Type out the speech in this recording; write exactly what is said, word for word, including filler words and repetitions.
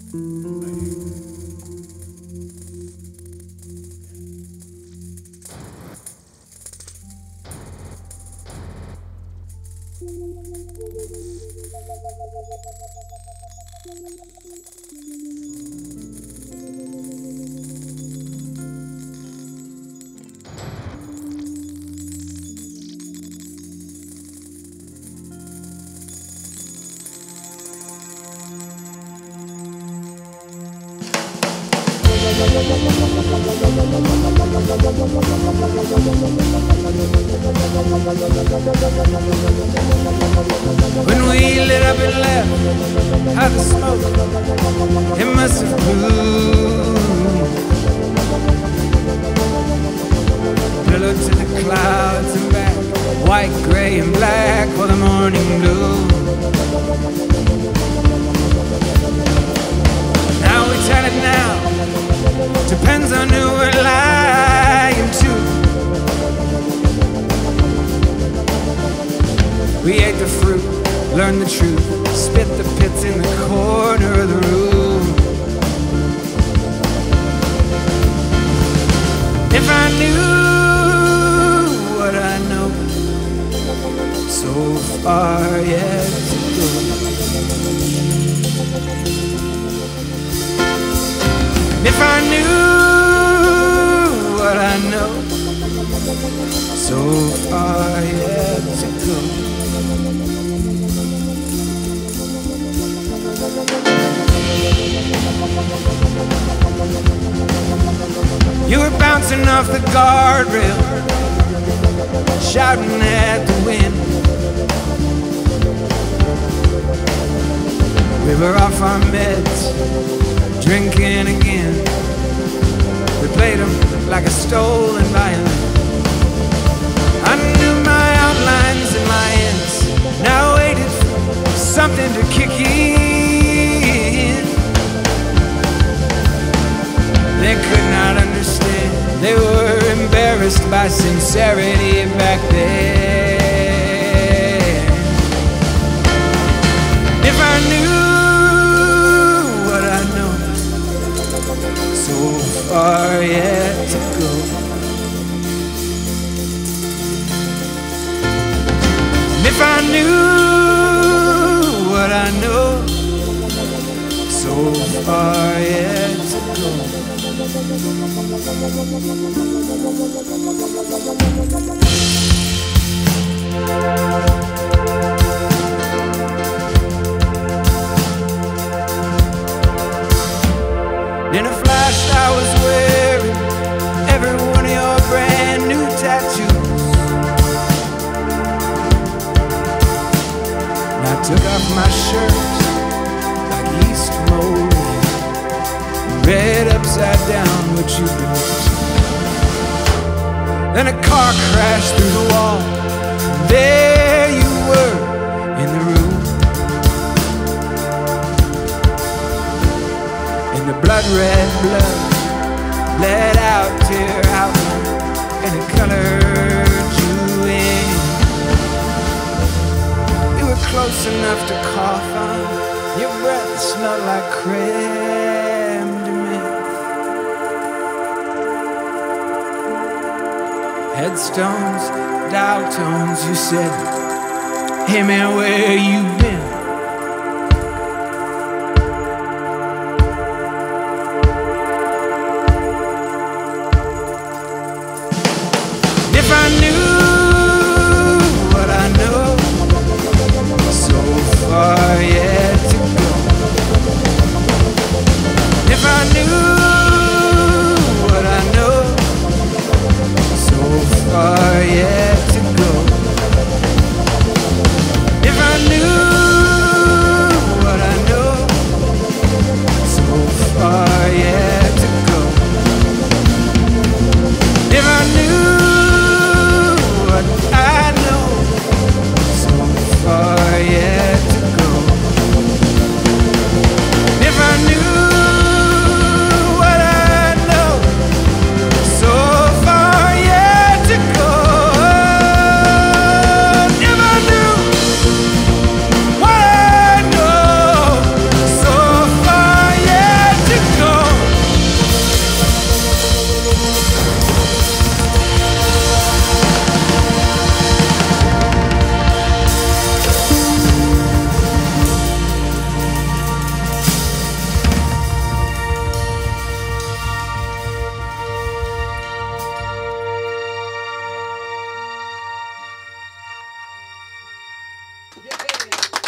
When we lit up and left, how the smoke, it must have blew. Pillow to the clouds and back, white, gray, and black for the morning blue. Now we turn it now, depends on who we're lying to. We ate the fruit, learned the truth, spit the pits in the corner of the room. If I knew what I know, so far yet to go. If I knew what I know, so far yet to go. You were bouncing off the guardrail, shouting at the wind. We were off our meds, drinking again. We played them like a stolen violin. I knew my outlines and my ends, now I waited for something to kick in. They could not understand, they were embarrassed by sincerity back then. If I knew what I know, so far yet to go. If I knew what I know, so far yet to go. In a flash I was wearing every one of your brand new tattoos. And I took off my shirt like East mold, read upside down what you wrote. Then a car crashed through the wall, and there you were in the room. And the blood red blood bled out to your outline, and it colored you in. You were close enough to cough on, your breath smelled like creme de menthe. Headstones, dial tones, you said, hey man, where you been? If I knew what I know, so far yet to go. If I knew what I know, so far yet to go. If I knew Yeah.